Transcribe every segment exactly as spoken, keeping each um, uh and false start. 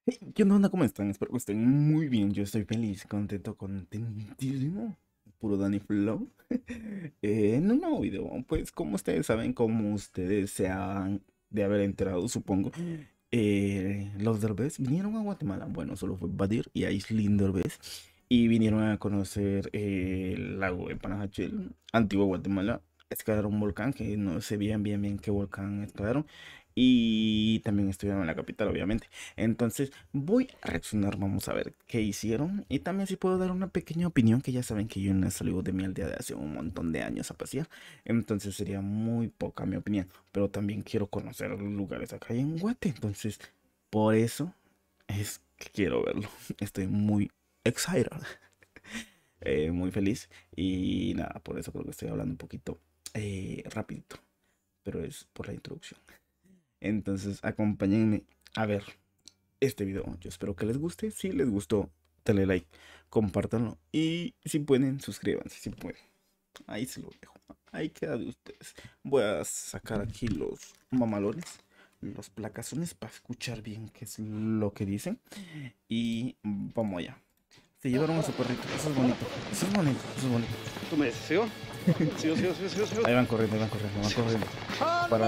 Hey, ¿qué onda? ¿Cómo están? Espero que estén muy bien. Yo estoy feliz, contento, contentísimo. Puro Danny Flow. Eh, en un nuevo video, pues como ustedes saben, como ustedes se han de haber enterado, supongo, eh, los Derbez vinieron a Guatemala. Bueno, solo fue Badir y Aislinn Derbez. Y vinieron a conocer eh, el lago de Panajachel, antiguo Guatemala. Escalaron un volcán, que no sé bien, bien, bien qué volcán escalaron. Y también estuvieron en la capital, obviamente. Entonces voy a reaccionar, vamos a ver qué hicieron. Y también si puedo dar una pequeña opinión, que ya saben que yo no salgo de mi aldea de hace un montón de años a pasear. Entonces sería muy poca mi opinión. Pero también quiero conocer los lugares acá en Guate. Entonces por eso es que quiero verlo. Estoy muy excited. Eh, muy feliz. Y nada, por eso creo que estoy hablando un poquito eh, rapidito. Pero es por la introducción. Entonces acompáñenme a ver este video. Yo espero que les guste. Si les gustó, dale like, compártanlo. Y si pueden, suscríbanse. Si pueden. Ahí se lo dejo. Ahí queda de ustedes. Voy a sacar aquí los mamalones, los placazones, para escuchar bien qué es lo que dicen. Y vamos allá. Se llevaron a su perrito. Eso es bonito. Eso es bonito. Eso es bonito. ¿Tú me dices, sigo? Sigo, sigo, sigo, sigo, sigo. Ahí van corriendo, ahí van corriendo, van corriendo. Para...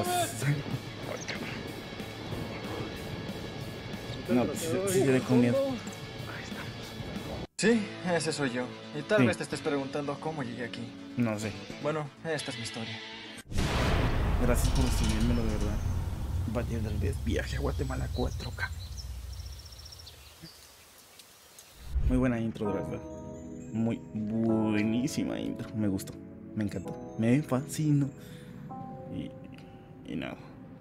No, sí, sí, se ve con miedo. Ahí estamos. Sí, ese soy yo. Y tal Sí. vez te estés preguntando cómo llegué aquí. No sé. Bueno, esta es mi historia. Gracias por recibírmelo, de verdad. Valle del Vez, viaje a Guatemala cuatro K. Muy buena intro, de verdad. Muy buenísima intro. Me gustó. Me encantó. Me fascinó. Y, y nada.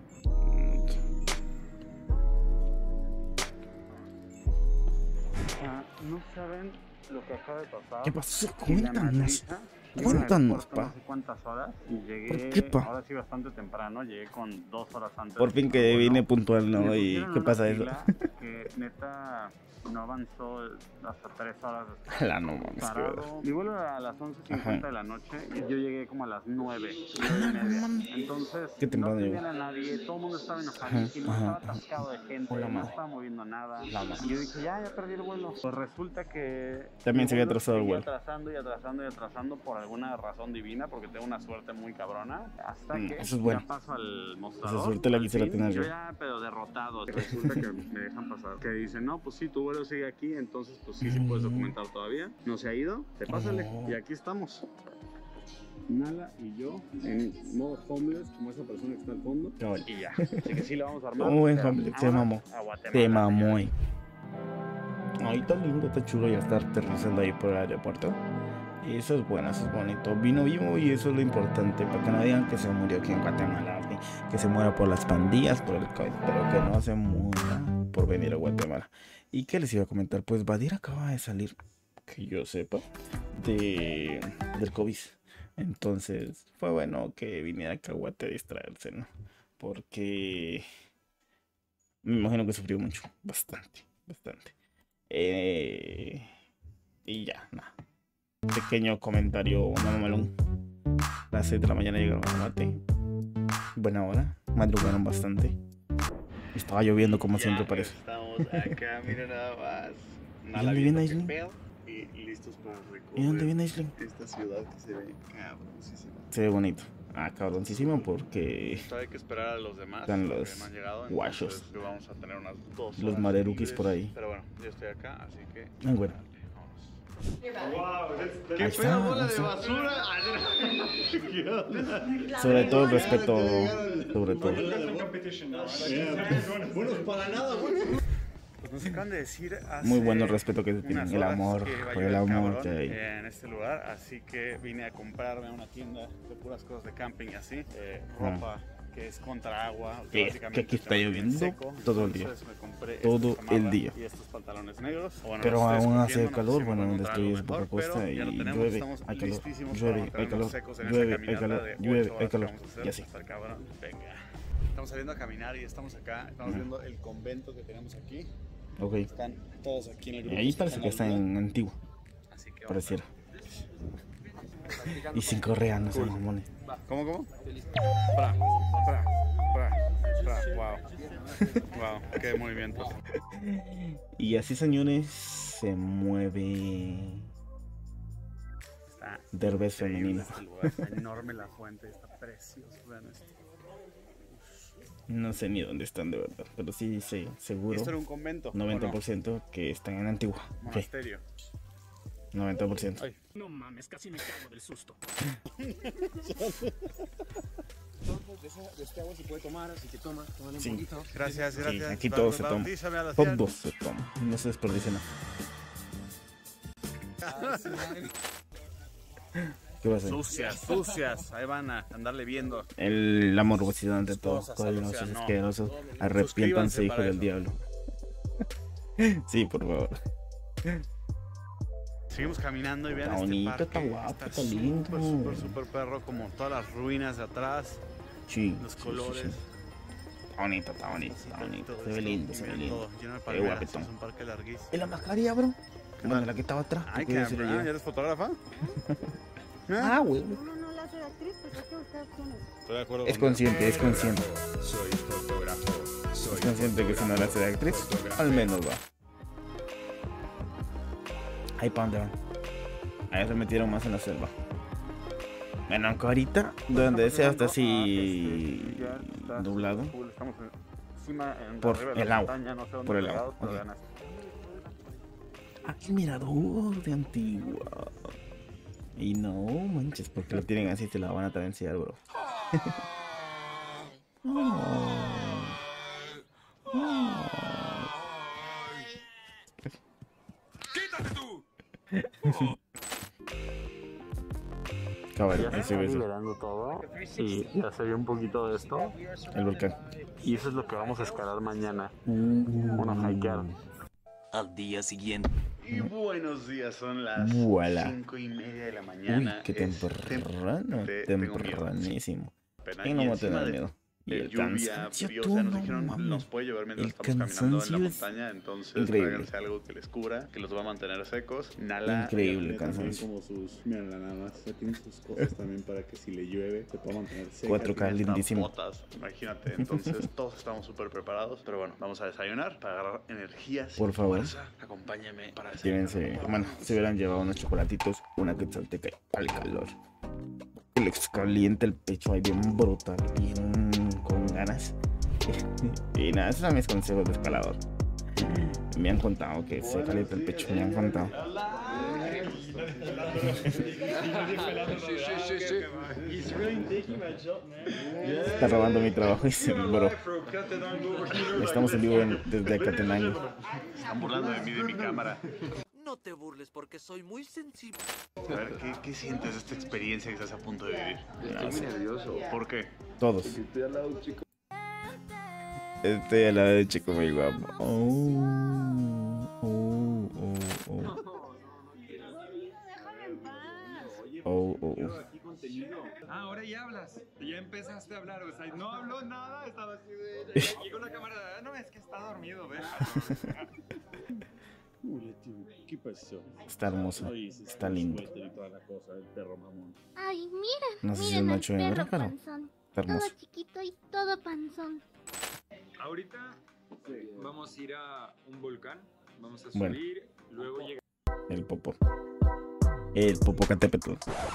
Ah, no saben lo que acaba de pasar. ¿Qué pasó? Y la Cuéntanos. madriza. Llegué al Cuéntanos, aeropuerto pa. No sé cuántas horas y llegué. ¿Por qué, pa? Ahora sí, bastante temprano. Llegué con dos horas antes. Por fin del que vuelo. vine puntual, Me ¿no? ¿Y pusieron qué una pasa eso? fila Que neta no avanzó hasta tres horas después. La no mames, qué verdad. Parado. Mi vuelo era a las once cincuenta de la noche y yo llegué como a las nueve, Ah, nueve y no media. mames. Entonces, Qué no temprano tenían llegó. a nadie, todo el mundo estaba enojadísimo, Ajá, estaba ajá, atascado de gente, Hola, no madre. estaba moviendo nada. La madre. Y yo dije, ya, ya perdí el vuelo. Pues resulta que También mi se había vuelo atrasado el seguía vuelo. atrasando y atrasando y atrasando por alguna razón divina, porque tengo una suerte muy cabrona. Hasta Mm, que eso es bueno. ya paso al mostrador. Esa suerte la al quisiera fin, tener yo yo. ya, pero derrotado. Resulta que me dejan pasar. Que dicen, no, pues sí, tu vuelo sigue aquí, entonces pues sí, sí puedes documentar todavía. No se ha ido, te pásale. Oh. Y aquí estamos. Nala y yo en modo homeless, como esa persona que está al fondo. Cabal. Y ya. Así que sí lo vamos a armar. Como buen pero homeless, se ahora mamó. a Guatemala, Te mamó señores. ahí. Ay, está lindo, está chulo ya estar aterrizando ahí por el aeropuerto. Y eso es bueno, eso es bonito. Vino vivo y eso es lo importante. Para que no digan que se murió aquí en Guatemala. ¿Sí? Que se muera por las pandillas, por el COVID. Pero que no se muera por venir a Guatemala. ¿Y qué les iba a comentar? Pues Badir acaba de salir, que yo sepa, de, del COVID. Entonces fue bueno que viniera acá a Guate a distraerse, ¿no? Porque me imagino que sufrió mucho. Bastante, bastante. Eh, y ya, nada. Pequeño comentario mamalón. A las seis de la mañana llegaron a Guate. Buena hora. Madrugaron bastante. Estaba lloviendo como siempre Ya parece. Estamos acá, mira nada más. Nala dónde viendo viene qué Aislinn? pedo y listos para recorrer ¿Y dónde viene Aislinn? esta ciudad que se ve cabroncísima. Se ve bonito. Ah, cabroncísimo porque Todavía hay que esperar a los demás Están que los no han llegado. guachos. Entonces vamos a tener unas dos Los horas marerukis libres. por ahí. Pero bueno, yo estoy acá, así que. Ah, bueno. Vámonos. Ahí ¿Qué está, pedo, ahí bola de está. basura? ¿Qué onda? Sobre todo el respeto. Sobre todo. Buenos para nada, güey. Pues nos acaban de decir hace Muy bueno el respeto que se tienen. unas El horas amor. que va a Por el llover amor cabrón que hay. en este lugar, así que vine a comprarme a una tienda de puras cosas de camping y así, eh, ropa que es contra agua, Sí, básicamente que aquí está te mantiene lloviendo seco. todo el día. Entonces me compré Todo esta chamarra el día. y estos pantalones negros. O bueno, Pero los estoy aún hace escogiendo, no sé calor, si me bueno, voy a donde encontrar estoy algo es poca mejor, costa pero y ya lo tenemos, llueve, estamos hay calor, listísimos llueve, para hay mantenernos calor, secos en llueve, esta hay caminata calor, de llueve, ocho hay horas que calor, vamos a hacer. y así. Está cabrón. Venga. Estamos saliendo a caminar y estamos acá, estamos Ujú. viendo el convento que tenemos aquí. Ok. Están todos aquí en el Y grupo. ahí parece que está en antiguo, Así que vamos pareciera. a- Y sin correa, no sean mamones. ¿Cómo, cómo? Fra, fra, fra. otra. Wow. Wow, qué movimientos. Y así, señores, se mueve Está Derbez femenino. este lugar, está enorme la fuente, está precioso. Vean esto. No sé ni dónde están de verdad, pero sí, sí, seguro. Esto era un convento. noventa por ciento que están en Antigua. ¿Qué? Monasterio. noventa por ciento. Ay. No mames, casi me cago del susto. De este agua se puede tomar, así que toma, tómale un Sí. poquito. Gracias, Sí, gracias. aquí todo se toma. Bautízame a la cien. Todo se toma. No se desperdicia nada. ¿Qué va a hacer? Sucias, sucias. Ahí van a andarle viendo. El, la morbosidad ante todo. Cosas, Colosos, o sea, no. asquerosos. Arrepiéntanse, Suscríbanse hijo para del eso. diablo. Sí, por favor. Seguimos caminando y vean Está este bonito, parque. está guapo, está súper, lindo. Súper, súper perro, como todas las ruinas de atrás, Sí. los sí, sí, colores. sí. Está bonito, está bonito, está bonito. todo Se ve esto, lindo, y se ve vean lindo. todo, lleno de Qué palmeras, guapetón. es un parque larguísimo. ¿Y la mascarilla, bro? Bueno, tal? la que estaba atrás. Ay, ¿qué que decirle yo? ¿ya eres fotógrafa? Ah, güey. Uno no la hace de actriz, pues hay que buscar opciones. Estoy de acuerdo Es contigo. consciente, es consciente. Soy fotógrafo. Soy Es consciente que si no la hace de actriz, al menos va. Ahí para dónde van. Ahí se metieron más en la selva. Bueno, aunque ahorita, donde sea hasta así doblado. Estamos encima, en Por arriba de la el agua, montaña, no sé dónde por el pegados, agua, pero ok. vean esto. Aquí mirador de Antigua. Y no manches, porque lo tienen así, se la van a travenciar, bro. Oh. Oh. Caballo, Ya se ese está beso. liberando todo y ya se vio un poquito de esto El volcán. y eso es lo que vamos a escalar mañana. Uh. Bueno, hikear. Al día siguiente. Y buenos días, son las Voilà. cinco y media de la Uy, mañana. qué Es temprano, te- tengo miedo, tempranísimo. pena, Y y no me encima tener de- miedo. Y de el lluvia, cansancio, frío, tú, o sea, nos no dijeron mames. nos puede llover mientras El estamos caminando en cansancio la es montaña, entonces increíble. tráiganse algo que les cura, que los va a mantener secos. Nala, Increíble ya tiene también cansancio. como sus, mira nada más, ya tiene sus cosas también para que si le llueve se pueda mantener seca. cuatro K tiene hasta lindísimo. botas, imagínate, entonces todos estamos súper preparados, pero bueno, vamos a desayunar para agarrar energías. Por y favor. fuerza. Acompáñame para desayunar. Llévense, bueno, se hubieran llevado unos chocolatitos, una quetzalteca al calor. Que les calienta el pecho ahí bien brutal, bien con ganas. Y nada, esos son mis consejos de escalador. Me han contado que se calienta el pecho, me han contado. Está robando mi trabajo y se bro. Estamos en vivo en- desde Acatenango. Están burlando de mí, de mi cámara. No te burles porque soy muy sensible. A ver, ¿qué, qué sientes de esta experiencia que estás a punto de vivir? No sé, nervioso. ¿Por qué? todos. Estoy al lado de un chico. Estoy al lado de chico muy guapo. Oh, oh, oh, oh. Déjame en paz. Oh, oh, oh. Ah, ahora ya hablas. Ya empezaste a hablar. O sea, no habló nada. Estaba así de. Aquí con la cámara. "Ah, no, es que está dormido, ve. ¿Qué pasó? Está hermoso. Está lindo. Ay, mira. No sé si es miren al macho o hembra, perro pero panzón. está Todo hermoso. chiquito y todo panzón. Ahorita vamos a ir a un volcán. Vamos a Bueno. subir. Luego llega. El popo. El Popocatépetl.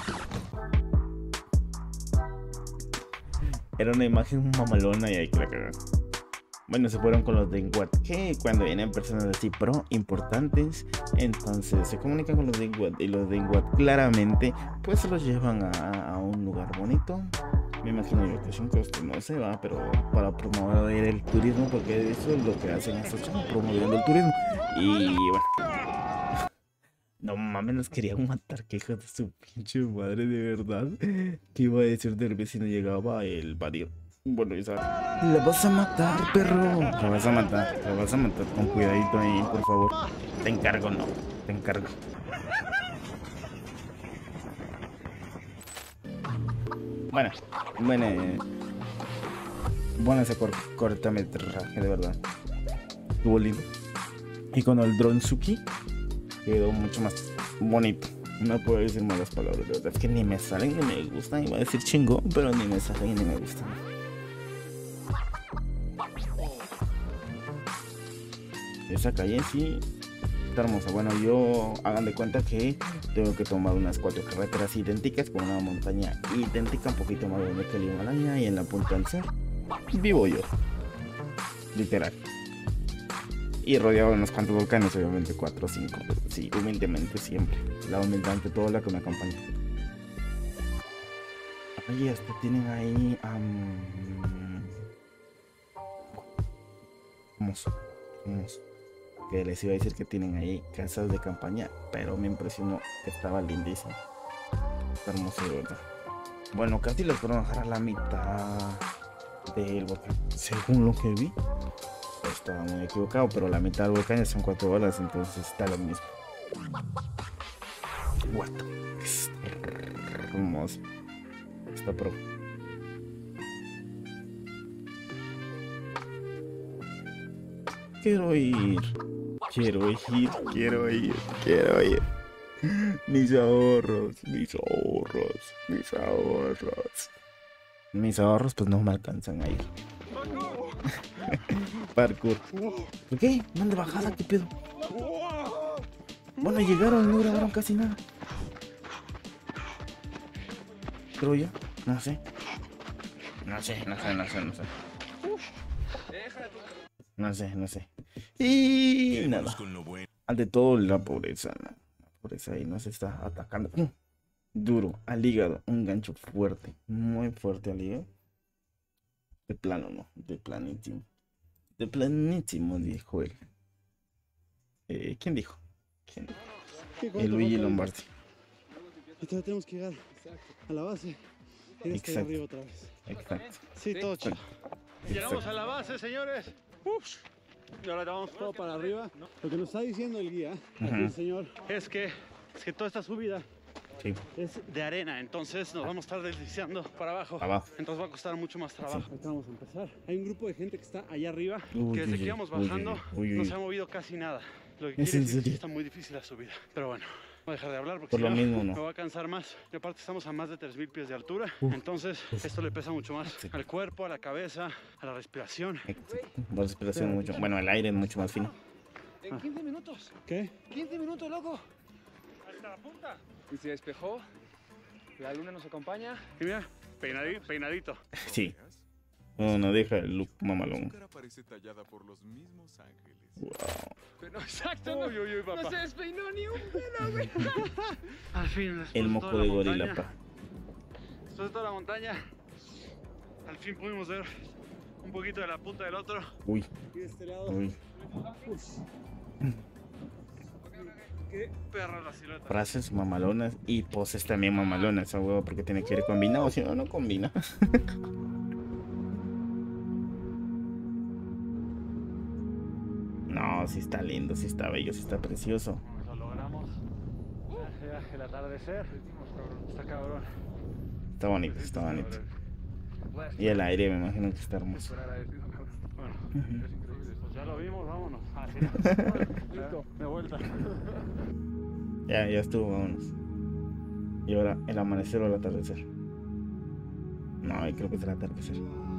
Era una imagen mamalona y ahí que la cagaron. Bueno, se fueron con los de Inguat, que cuando vienen personas así pro importantes, entonces se comunican con los de Inguat y los de Inguat claramente pues se los llevan a, a un lugar bonito. Me imagino yo que es un costo, no se va, pero para promover el turismo, porque eso es lo que hacen estos chavos, promoviendo el turismo. Y bueno, no mames, nos querían matar, que hijos de su pinche madre, de verdad. ¿Qué iba a decir del vecino? Llegaba el Badir. Bueno, ya sabes. Le vas a matar, perro. Le vas a matar, le vas a matar. Con cuidadito ahí, por favor. Te encargo, no. Te encargo. Bueno, bueno. eh, Bueno ese cor cortometraje, de verdad. Estuvo lindo. Y con el drone Suki quedó mucho más bonito. No puedo decir malas palabras, de verdad. Es que ni me salen ni me gustan. Iba a decir chingón, pero ni me salen ni me gustan. Esa calle sí está hermosa. Bueno, yo hagan de cuenta que tengo que tomar unas cuatro carreteras idénticas con una montaña idéntica, un poquito más grande que el Himalaya, y en la punta del cerro vivo yo, literal. Y rodeado de unos cuantos volcanes, obviamente cuatro o cinco. Sí, humildemente siempre. La humildad ante todo la que me acompaña. Ahí hasta tienen ahí... Um... Hermoso, hermoso. Que les iba a decir que tienen ahí casas de campaña, pero me impresionó que estaba lindísimo. Está hermoso, de verdad. Bueno, casi les fueron a dejar a la mitad del volcán, según lo que vi. Estaba muy equivocado, pero la mitad del volcán ya son cuatro horas, entonces está lo mismo. What? Es hermoso. Está pro. Quiero ir. Quiero ir, quiero ir, quiero ir. Mis ahorros, mis ahorros, mis ahorros. Mis ahorros pues no me alcanzan a ir. Parkour. ¿Por qué? ¿No de bajada? ¿Qué pedo? Bueno, llegaron y no grabaron casi nada. Creo yo. No sé. No sé, no sé, no sé, no sé. No sé, no sé. Y nada. Ante todo la pobreza, ¿no? La pobreza ahí nos está atacando. Uh, duro, al hígado. Un gancho fuerte. Muy fuerte al hígado. De plano, no. De planísimo. De planísimo, dijo él. Eh, ¿Quién dijo? ¿Quién dijo? El Luigi Lombardi. Entonces tenemos que llegar a la base. Y estar arriba otra vez. Exacto. Sí, todo chido. Llegamos a la base, señores. Uf. Y ahora vamos Todo para arriba. Lo que nos está diciendo el guía, aquí Ujú. el señor, es que, es que toda esta subida Sí, es de arena, entonces nos vamos a estar deslizando para abajo. abajo. Entonces va a costar mucho más trabajo. ahorita vamos a empezar. Hay un grupo de gente que está allá arriba. Uy, Que desde uy, que íbamos uy, bajando uy, uy, no uy. se ha movido casi nada. Lo que ¿Es quiere en decir que serio? está muy difícil la subida. Pero bueno, voy a dejar de hablar porque Por si lo no, mismo, no. me voy a cansar más. Y aparte estamos a más de tres mil pies de altura. Uf. Entonces esto le pesa mucho más al cuerpo, a la cabeza, a la respiración. Exacto. La respiración mucho. Bueno, el aire es mucho más fino. En quince minutos. ¿Qué? quince minutos, loco. Hasta la punta. Y se despejó. La luna nos acompaña. Y mira, peinadito. peinadito. Sí. No, no deja el look mamalón. cara parece tallada por los mismos ángeles. Wow. Pero exacto, no, Uy, uy, uy, papá. no se despeinó ni un pelo, güey. Al fin, después El de moco toda de la gorila, montaña, pa. Después de toda la montaña, al fin pudimos ver un poquito de la punta del otro. Uy, Y de este lado. uy. Qué perra la silueta. Frases mamalonas y poses también mamalonas, a huevo, porque tiene que ir combinado, si no, no combina. No, sí está lindo, sí está bello, sí está precioso. Lo logramos. Ya, ya, el atardecer. Está cabrón. Está bonito, está bonito. Y el aire me imagino que está hermoso. Bueno, Ujú. pues ya lo vimos, vámonos. Ah, sí. Listo, de vuelta. Ya, ya estuvo, vámonos. Y ahora, ¿el amanecer o el atardecer? No, yo creo que es el atardecer.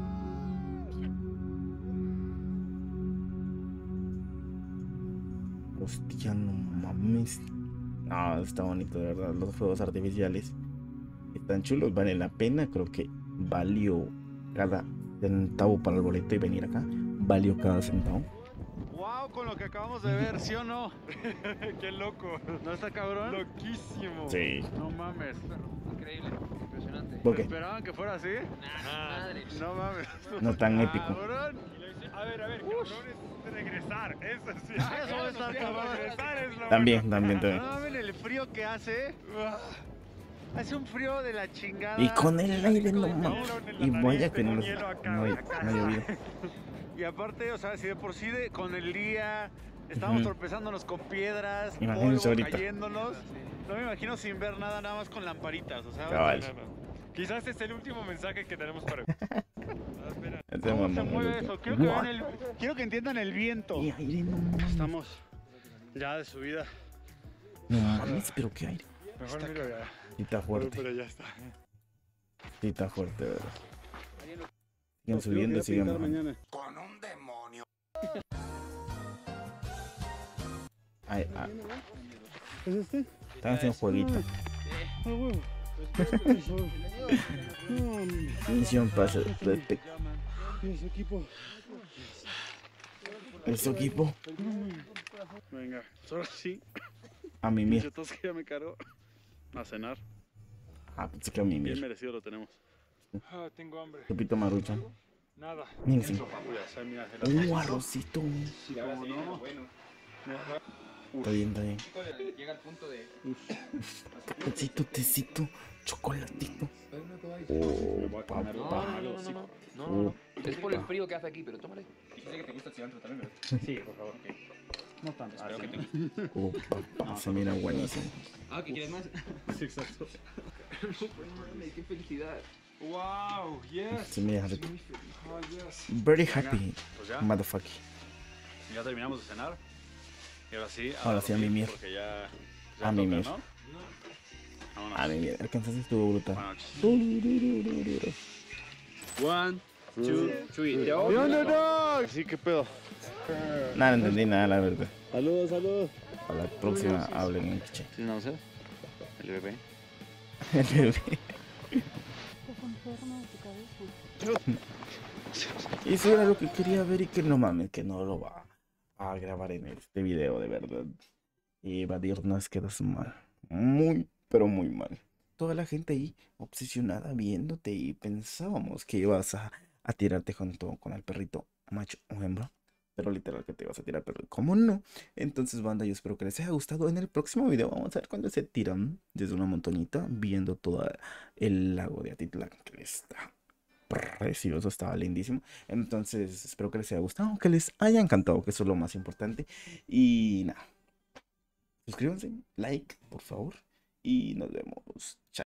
Hostia, no mames. No, está bonito, de verdad. Los fuegos artificiales están chulos, vale la pena. Creo que valió cada centavo para el boleto y venir acá. Valió cada centavo. Wow, con lo que acabamos de ver, ¿sí o no? Qué loco. ¿No está cabrón? Loquísimo. Sí. No mames. Increíble, impresionante. ¿Por qué? ¿Esperaban que fuera así? Madre. No mames. No tan épico. Cabrón. A ver, a ver, cabrón, es regresar. Eso sí. Eso va a estar cabrón. Regresar es lo También, bueno. también, No también. mames el frío que hace. Hace un frío de la chingada. Y con el aire no mames. Y vaya que no, Tengo los- hielo acá, no, hay- acá. no ha llovido. Y aparte, o sea, si de por sí de- con el día estábamos Ujú. tropezándonos con piedras, Imagínense polvo ahorita. cayéndonos. No me imagino sin ver nada, nada más con lamparitas, o sea, Cabal. No, no, no. Quizás es el último mensaje que tenemos para. Ah, espera. Este ¿cómo se mamón, mueve loco. eso? Quiero que, Buah. vean el- quiero que entiendan el viento. Y aire, no mames. Estamos ya de subida. No mames, pero qué aire. Mejor miro ya. Sí está fuerte, Pero ya está. sí está fuerte, de verdad. Siguen Creo que subiendo, voy a siguen pintar bajando. mañana. Con un demonio. Ay, ah, ¿Es este? están haciendo jueguito. Ah, huevo. No, hombre. Misión pasa. Respect. Y ese equipo. Es su equipo. Venga, ahora sí. A mí mismo. Yo que ya me cargo. A cenar. Ah, pensé que a mí Bien mismo. merecido lo tenemos. Ah, tengo hambre. Sopito marucha. Nada. Miren, sí. Ya sé, mira, Uh, arrocito. Sí, cómo no. Está bien, está bien. Llega al punto de... Tecito, tecito, chocolatito. Me voy a comer No, pan. no, no, no, no, no, no. Es por el frío que hace aquí, pero tómale. Dice que te gusta el cilantro también, ¿verdad? Sí, por favor. No tanto. Espero que te... Oh, papá, se mira buenísimo. Ah, ¿que quieres más? Sí, exacto. ¡Qué felicidad! Wow, yes. Se mira rico. Oh, yes. Very happy, Pues ya, motherfucker. ya terminamos de cenar. Y ahora sí. Ahora sí, a mimir. Porque ya. A ya toca, mimir. ¿no? Vámonos. A mí, mira, el cansancio estuvo brutal. Buenas noches. One, two, three. No, no, no. Sí, qué pedo. Nada, no entendí nada, la verdad. Saludos, saludos. A la próxima hablen en quiche. ¿Sí no sé? El bebé. El bebé. Estás enferma de tu cabeza. Eso era lo que quería ver y que no mames, que no lo va a grabar en este video, de verdad. Y Vadir, nos quedas mal. Muy, pero muy mal. Toda la gente ahí obsesionada viéndote y pensábamos que ibas a, a tirarte junto con el perrito macho o hembra. Pero literal que te ibas a tirar, pero ¿cómo no? Entonces, banda, yo espero que les haya gustado. En el próximo video vamos a ver cuando se tiran desde una montañita viendo todo el lago de Atitlán, que está precioso, estaba lindísimo. Entonces, espero que les haya gustado, que les haya encantado, que eso es lo más importante. Y nada, suscríbanse, like, por favor. Y nos vemos. Chao.